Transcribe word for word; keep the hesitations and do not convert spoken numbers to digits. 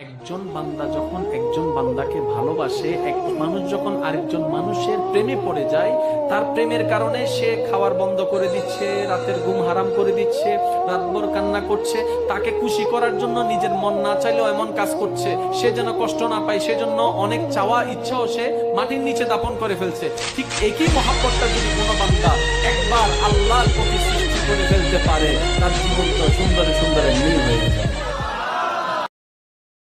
একজন বান্দা যখন একজন বান্দাকে ভালোবাসে, এক মানুষ যখন আরেকজন মানুষের প্রেমে পড়ে যায়, তার প্রেমের কারণে সে খাওয়ার বন্ধ করে দিচ্ছে, রাতের ঘুম হারাম করে দিচ্ছে, রাতভর কান্না করছে, তাকে খুশি করার জন্য নিজের মন না চাইলেও এমন কাজ করছে সে যেন কষ্ট না পায়, সেজন্য অনেক চাওয়া ইচ্ছাও সে মাটির নিচে দাপন করে ফেলছে। ঠিক একই মহাব্বতটা যদি কোনো বান্দা একবার আল্লাহর প্রতি সৃষ্টি করে ফেলতে পারে, তার জীবন তো সুন্দরে সুন্দরে মিল হয়ে যায়।